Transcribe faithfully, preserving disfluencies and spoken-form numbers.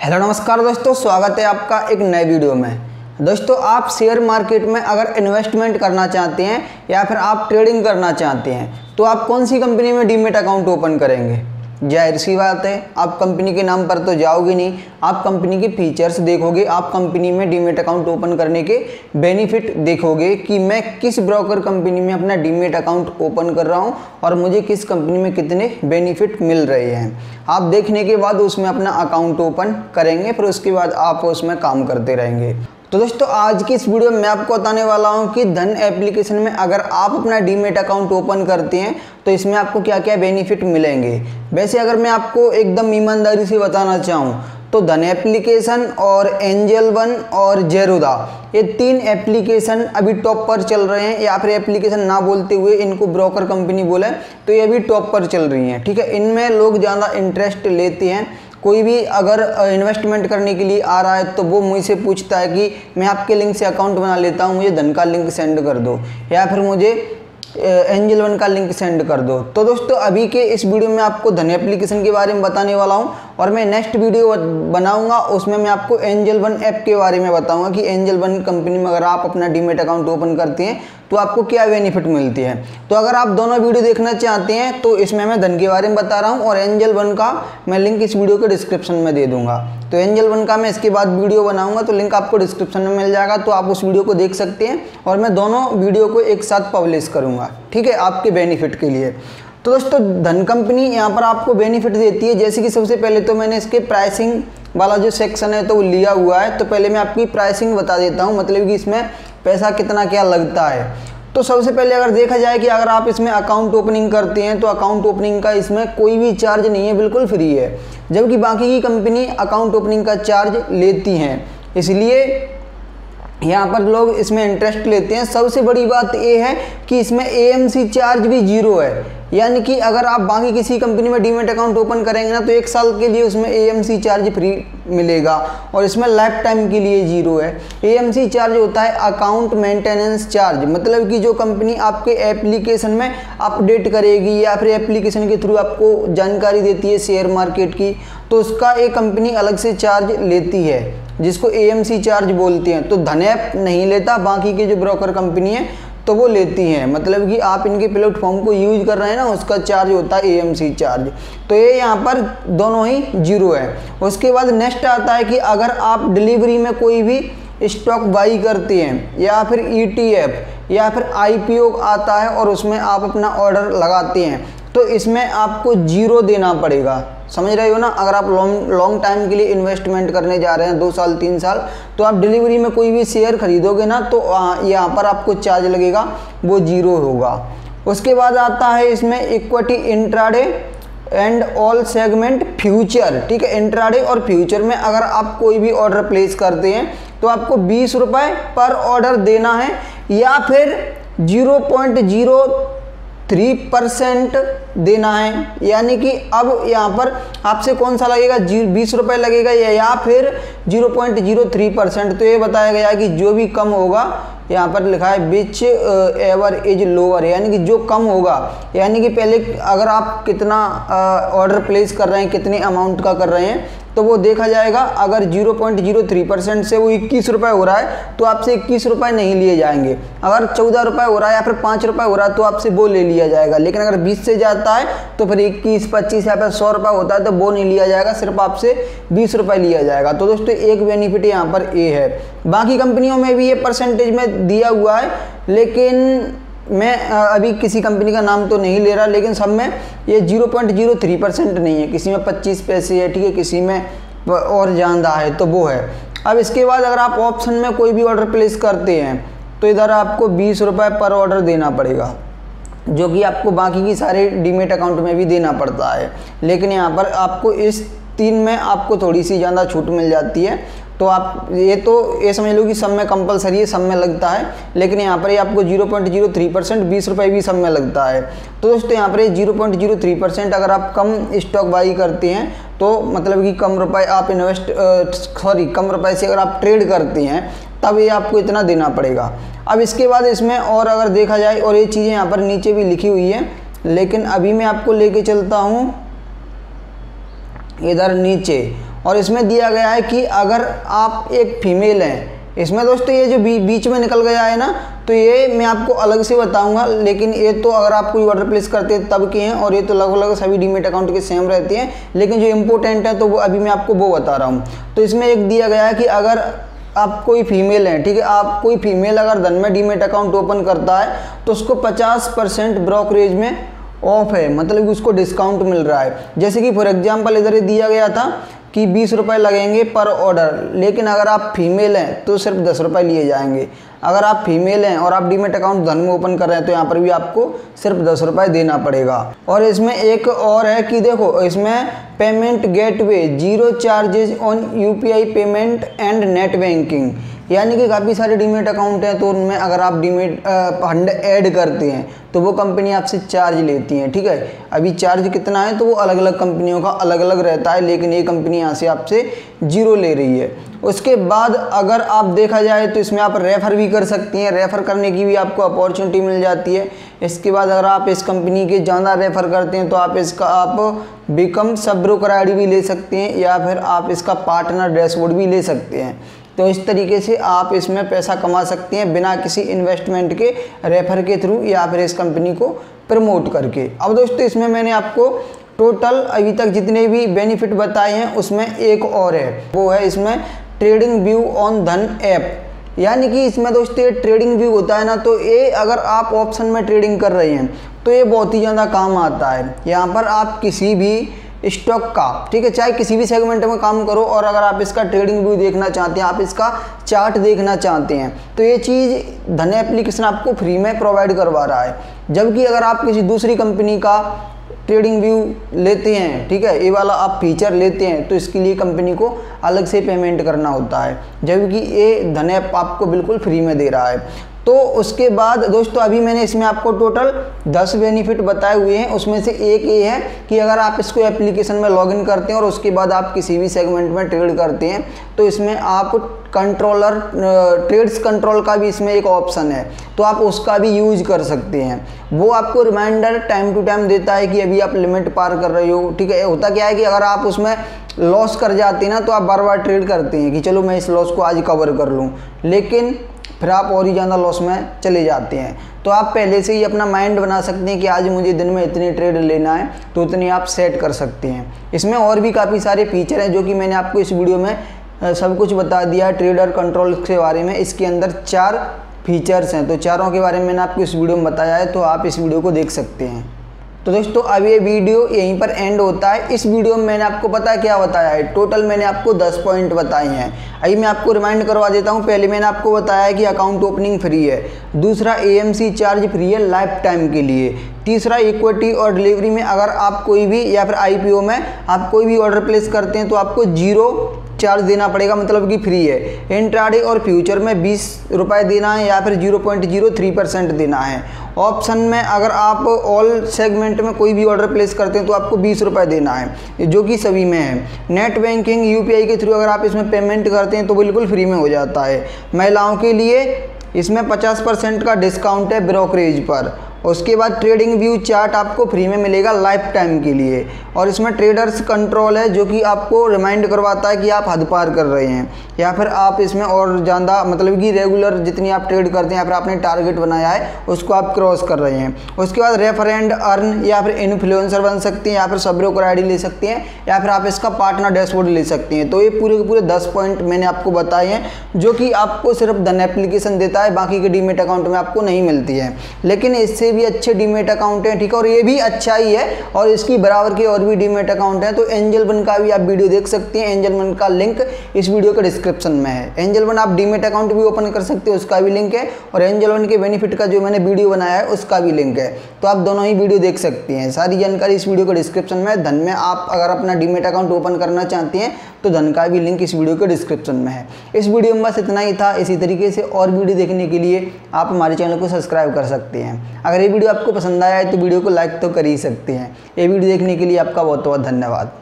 Hello नमस्कार दोस्तों, स्वागत है आपका एक नए वीडियो में। दोस्तों, आप शेयर मार्केट में अगर इन्वेस्टमेंट करना चाहते हैं या फिर आप ट्रेडिंग करना चाहते हैं तो आप कौन सी कंपनी में डीमेट अकाउंट ओपन करेंगे? जाहिर सी बात है, आप कंपनी के नाम पर तो जाओगे नहीं, आप कंपनी के फीचर्स देखोगे, आप कंपनी में डीमेट अकाउंट ओपन करने के बेनिफिट देखोगे कि मैं किस ब्रोकर कंपनी में अपना डीमेट अकाउंट ओपन कर रहा हूं और मुझे किस कंपनी में कितने बेनिफिट मिल रहे हैं। आप देखने के बाद उसमें अपना अकाउंट ओपन करेंगे, फिर उसके बाद आप उसमें काम करते रहेंगे। तो दोस्तों, आज की इस वीडियो में मैं आपको बताने वाला हूं कि धन एप्लीकेशन में अगर आप अपना डीमेट अकाउंट ओपन करते हैं तो इसमें आपको क्या क्या बेनिफिट मिलेंगे। वैसे अगर मैं आपको एकदम ईमानदारी से बताना चाहूं तो धन एप्लीकेशन और एंजल वन और जेरोदा, ये तीन एप्लीकेशन अभी टॉप पर चल रहे हैं, या फिर एप्लीकेशन ना बोलते हुए इनको ब्रोकर कंपनी बोले तो ये अभी टॉप पर चल रही हैं। ठीक है, इनमें लोग ज़्यादा इंटरेस्ट लेते हैं। कोई भी अगर इन्वेस्टमेंट करने के लिए आ रहा है तो वो मुझसे पूछता है कि मैं आपके लिंक से अकाउंट बना लेता हूँ, मुझे धन का लिंक सेंड कर दो, या फिर मुझे एंजल वन का लिंक सेंड कर दो। तो दोस्तों, अभी के इस वीडियो में आपको धन एप्लीकेशन के बारे में बताने वाला हूं और मैं नेक्स्ट वीडियो बनाऊंगा, उसमें मैं आपको एंजल वन ऐप के बारे में बताऊंगा कि एंजल वन कंपनी में अगर आप अपना डीमेट अकाउंट ओपन करते हैं तो आपको क्या बेनिफिट मिलती है। तो अगर आप दोनों वीडियो देखना चाहते हैं तो इसमें मैं धन के बारे में बता रहा हूँ और एंजल वन का मैं लिंक इस वीडियो के डिस्क्रिप्शन में दे दूंगा। तो एंजल वन का मैं इसके बाद वीडियो बनाऊंगा तो लिंक आपको डिस्क्रिप्शन में मिल जाएगा, तो आप उस वीडियो को देख सकते हैं और मैं दोनों वीडियो को एक साथ पब्लिश करूंगा, ठीक है, आपके बेनिफिट के लिए। तो दोस्तों, धन कंपनी यहाँ पर आपको बेनिफिट देती है, जैसे कि सबसे पहले तो मैंने इसके प्राइसिंग वाला जो सेक्शन है तो वो लिया हुआ है। तो पहले मैं आपकी प्राइसिंग बता देता हूँ, मतलब कि इसमें पैसा कितना क्या लगता है। तो सबसे पहले अगर देखा जाए कि अगर आप इसमें अकाउंट ओपनिंग करते हैं तो अकाउंट ओपनिंग का इसमें कोई भी चार्ज नहीं है, बिल्कुल फ्री है, जबकि बाकी की कंपनी अकाउंट ओपनिंग का चार्ज लेती हैं। इसलिए यहाँ पर लोग इसमें इंटरेस्ट लेते हैं। सबसे बड़ी बात यह है कि इसमें एएमसी चार्ज भी जीरो है, यानी कि अगर आप बाकी किसी कंपनी में डीमेट अकाउंट ओपन करेंगे ना तो एक साल के लिए उसमें एएमसी चार्ज फ्री मिलेगा और इसमें लाइफ टाइम के लिए जीरो है। एएमसी चार्ज होता है अकाउंट मेंटेनेंस चार्ज, मतलब कि जो कंपनी आपके एप्लीकेशन में अपडेट करेगी या फिर एप्लीकेशन के थ्रू आपको जानकारी देती है शेयर मार्केट की, तो उसका एक कंपनी अलग से चार्ज लेती है जिसको एएमसी चार्ज बोलते हैं। तो धन ऐप नहीं लेता, बाकी के जो ब्रोकर कंपनी है तो वो लेती हैं, मतलब कि आप इनके प्लेटफॉर्म को यूज कर रहे हैं ना, उसका चार्ज होता है एएमसी चार्ज। तो ये यहाँ पर दोनों ही जीरो है। उसके बाद नेक्स्ट आता है कि अगर आप डिलीवरी में कोई भी स्टॉक बाई करते हैं या फिर ईटीएफ या फिर आईपीओ आता है और उसमें आप अपना ऑर्डर लगाते हैं तो इसमें आपको जीरो देना पड़ेगा। समझ रहे हो ना? अगर आप लॉन्ग लॉन्ग टाइम के लिए इन्वेस्टमेंट करने जा रहे हैं, दो साल तीन साल, तो आप डिलीवरी में कोई भी शेयर खरीदोगे ना तो यहाँ पर आपको चार्ज लगेगा, वो जीरो होगा। उसके बाद आता है इसमें equity intraday and all segment future. ठीक है, इंट्राडे और फ्यूचर में अगर आप कोई भी ऑर्डर प्लेस करते हैं तो आपको बीस रुपये पर ऑर्डर देना है या फिर zero point zero three percent देना है। यानी कि अब यहाँ पर आपसे कौन सा लगेगा, जी बीस रुपये लगेगा या, या फिर zero point zero three percent. तो ये बताया गया कि जो भी कम होगा, यहाँ पर लिखा है विच एवर इज लोअर, यानी कि जो कम होगा, यानी कि पहले अगर आप कितना ऑर्डर प्लेस कर रहे हैं, कितने अमाउंट का कर रहे हैं, तो वो देखा जाएगा। अगर zero point zero three percent से वो इक्कीस रुपये हो रहा है तो आपसे इक्कीस रुपये नहीं लिए जाएंगे। अगर चौदह रुपये हो रहा है या फिर पाँच रुपये हो रहा है तो आपसे वो ले लिया जाएगा। लेकिन अगर बीस से जाता है तो फिर इक्कीस पच्चीस या फिर सौ रुपये होता है तो वो नहीं लिया जाएगा, सिर्फ आपसे बीस रुपये लिया जाएगा। तो दोस्तों, एक बेनिफिट यहाँ पर ये है। बाकी कंपनियों में भी ये परसेंटेज में दिया हुआ है, लेकिन मैं अभी किसी कंपनी का नाम तो नहीं ले रहा, लेकिन सब में ये zero point zero three percent नहीं है, किसी में पच्चीस पैसे है, ठीक है, किसी में और ज़्यादा है, तो वो है। अब इसके बाद अगर आप ऑप्शन में कोई भी ऑर्डर प्लेस करते हैं तो इधर आपको बीस रुपये पर ऑर्डर देना पड़ेगा, जो कि आपको बाकी की सारे डीमेट अकाउंट में भी देना पड़ता है। लेकिन यहाँ पर आपको इस तीन में आपको थोड़ी सी ज़्यादा छूट मिल जाती है। तो आप ये तो ये समझ लो कि सब में कंपलसरी है, सब में लगता है, लेकिन यहाँ पर ये आपको zero point zero three percent बीस रुपये भी सब में लगता है। तो दोस्तों, यहाँ पर zero point zero three percent अगर आप कम स्टॉक बाई करते हैं तो मतलब कि कम रुपए आप इन्वेस्ट सॉरी कम रुपए से अगर आप ट्रेड करते हैं तब ये आपको इतना देना पड़ेगा। अब इसके बाद इसमें और अगर देखा जाए, और ये चीज़ें यहाँ पर नीचे भी लिखी हुई है, लेकिन अभी मैं आपको लेके चलता हूँ इधर नीचे। और इसमें दिया गया है कि अगर आप एक फीमेल हैं, इसमें दोस्तों ये जो बी, बीच में निकल गया है ना, तो ये मैं आपको अलग से बताऊंगा, लेकिन ये तो अगर आप कोई ऑर्डर प्लेस करते हैं तब के हैं, और ये तो लगभग लगभग सभी डीमेट अकाउंट के सेम रहते हैं, लेकिन जो इम्पोर्टेंट है तो वो अभी मैं आपको वो बता रहा हूँ। तो इसमें एक दिया गया है कि अगर आप कोई फीमेल हैं, ठीक है, आप कोई फीमेल अगर धन में डीमेट अकाउंट ओपन करता है तो उसको पचास परसेंट ब्रोकरेज में ऑफ है, मतलब कि उसको डिस्काउंट मिल रहा है। जैसे कि फॉर एग्जांपल इधर दिया गया था कि बीस रुपये लगेंगे पर ऑर्डर, लेकिन अगर आप फीमेल हैं तो सिर्फ दस रुपये लिए जाएंगे। अगर आप फीमेल हैं और आप डीमेट अकाउंट धन में ओपन कर रहे हैं तो यहाँ पर भी आपको सिर्फ दस रुपये देना पड़ेगा। और इसमें एक और है कि देखो, इसमें payment gateway zero charges on UPI payment and net banking, यानी कि काफ़ी सारे डीमेट अकाउंट हैं तो उनमें अगर आप डीमेट फंड ऐड करते हैं तो वो कंपनी आपसे चार्ज लेती हैं, ठीक है। अभी चार्ज कितना है तो वो अलग अलग कंपनियों का अलग अलग रहता है, लेकिन ये कंपनी यहाँ से आपसे जीरो ले रही है। उसके बाद अगर आप देखा जाए तो इसमें आप रेफ़र भी कर सकती हैं, रेफ़र करने की भी आपको अपॉर्चुनिटी मिल जाती है। इसके बाद अगर आप इस कंपनी के ज़्यादा रेफ़र करते हैं तो आप इसका आप become sub broker I D भी ले सकते हैं, या फिर आप इसका पार्टनर डैशबोर्ड भी ले सकते हैं। तो इस तरीके से आप इसमें पैसा कमा सकते हैं बिना किसी इन्वेस्टमेंट के, रेफर के थ्रू या फिर इस कंपनी को प्रमोट करके। अब दोस्तों इसमें मैंने आपको टोटल अभी तक जितने भी बेनिफिट बताए हैं उसमें एक और है, वो है इसमें trading view on Dhan app. यानी कि इसमें दोस्तों ये ट्रेडिंग व्यू होता है ना, तो ये अगर आप ऑप्शन में ट्रेडिंग कर रहे हैं तो ये बहुत ही ज़्यादा काम आता है। यहाँ पर आप किसी भी स्टॉक का, ठीक है, चाहे किसी भी सेगमेंट में काम करो, और अगर आप इसका ट्रेडिंग व्यू देखना चाहते हैं, आप इसका चार्ट देखना चाहते हैं, तो ये चीज़ धन एप्लीकेशन आपको फ्री में प्रोवाइड करवा रहा है। जबकि अगर आप किसी दूसरी कंपनी का ट्रेडिंग व्यू लेते हैं, ठीक है, ये वाला आप फीचर लेते हैं, तो इसके लिए कंपनी को अलग से पेमेंट करना होता है, जबकि ये धन ऐप आपको बिल्कुल फ्री में दे रहा है। तो उसके बाद दोस्तों अभी मैंने इसमें आपको टोटल दस बेनिफिट बताए हुए हैं, उसमें से एक ये है कि अगर आप इसको एप्लीकेशन में लॉगिन करते हैं और उसके बाद आप किसी भी सेगमेंट में ट्रेड करते हैं तो इसमें आप कंट्रोलर ट्रेड्स कंट्रोल का भी इसमें एक ऑप्शन है, तो आप उसका भी यूज कर सकते हैं। वो आपको रिमाइंडर टाइम टू टाइम देता है कि अभी आप लिमिट पार कर रहे हो, ठीक है। होता क्या है कि अगर आप उसमें लॉस कर जाते हैं ना तो आप बार बार ट्रेड करते हैं कि चलो मैं इस लॉस को आज कवर कर लूँ, लेकिन फिर आप और ही ज़्यादा लॉस में चले जाते हैं। तो आप पहले से ही अपना माइंड बना सकते हैं कि आज मुझे दिन में इतने ट्रेड लेना है, तो उतनी आप सेट कर सकते हैं। इसमें और भी काफ़ी सारे फीचर हैं जो कि मैंने आपको इस वीडियो में सब कुछ बता दिया है ट्रेडर कंट्रोल के बारे में। इसके अंदर चार फीचर्स हैं, तो चारों के बारे में मैंने आपको इस वीडियो में बताया है, तो आप इस वीडियो को देख सकते हैं। तो दोस्तों अब ये वीडियो यहीं पर एंड होता है। इस वीडियो में मैंने आपको पता क्या बताया है, टोटल मैंने आपको दस पॉइंट बताए हैं। अभी मैं आपको रिमाइंड करवा देता हूँ। पहले मैंने आपको बताया है कि अकाउंट ओपनिंग फ्री है, दूसरा एएमसी चार्ज फ्री है लाइफ टाइम के लिए, तीसरा इक्विटी और डिलीवरी में अगर आप कोई भी या फिर आईपीओ में आप कोई भी ऑर्डर प्लेस करते हैं तो आपको जीरो चार्ज देना पड़ेगा, मतलब कि फ्री है। इंट्राडे और फ्यूचर में बीस रुपये देना है या फिर zero point zero three percent देना है। ऑप्शन में अगर आप ऑल सेगमेंट में कोई भी ऑर्डर प्लेस करते हैं तो आपको बीस रुपये देना है, जो कि सभी में है। नेट बैंकिंग यूपीआई के थ्रू अगर आप इसमें पेमेंट करते हैं तो बिल्कुल फ्री में हो जाता है। महिलाओं के लिए इसमें पचास परसेंट का डिस्काउंट है ब्रोकरेज पर। उसके बाद ट्रेडिंग व्यू चार्ट आपको फ्री में मिलेगा लाइफ टाइम के लिए, और इसमें ट्रेडर्स कंट्रोल है जो कि आपको रिमाइंड करवाता है कि आप हद पार कर रहे हैं या फिर आप इसमें और ज़्यादा, मतलब कि रेगुलर जितनी आप ट्रेड करते हैं या फिर आपने टारगेट बनाया है उसको आप क्रॉस कर रहे हैं। उसके बाद रेफर एंड अर्न या फिर इन्फ्लुएंसर बन सकते हैं, या फिर सब ब्रोकर आईडी ले सकते हैं, या फिर आप इसका पार्टनर डैशबोर्ड ले सकते हैं। तो ये पूरे के पूरे दस पॉइंट मैंने आपको बताए हैं जो कि आपको सिर्फ धन एप्लीकेशन देता है, बाकी के डीमेट अकाउंट में आपको नहीं मिलती है। लेकिन इससे भी अच्छे डीमेट अकाउंट हैं, ठीक है, और ये भी अच्छा ही है, और इसकी बराबर के और भी डीमेट अकाउंट हैं। तो एंजल वन का भी आप वीडियो देख सकते हैं, एंजल वन का लिंक इस वीडियो के डिस्क्रिप्शन में है। एंजल वन आप डीमेट अकाउंट भी ओपन कर सकते हो, उसका भी लिंक है, और एंजल वन के बेनिफिट का जो मैंने वीडियो बनाया है उसका भी लिंक है, तो आप दोनों ही वीडियो देख सकते हैं। सारी जानकारी इस वीडियो के डिस्क्रिप्शन में है। धन में आप अगर अपना डीमेट अकाउंट ओपन करना चाहते हैं तो धन का भी लिंक इस वीडियो के डिस्क्रिप्शन में है। इस वीडियो में बस इतना ही था। इसी तरीके से और वीडियो देखने के लिए आप हमारे चैनल को सब्सक्राइब कर सकते हैं। अगर ये वीडियो आपको पसंद आया है तो वीडियो को लाइक तो कर ही सकते हैं। ये वीडियो देखने के लिए आपका बहुत बहुत धन्यवाद।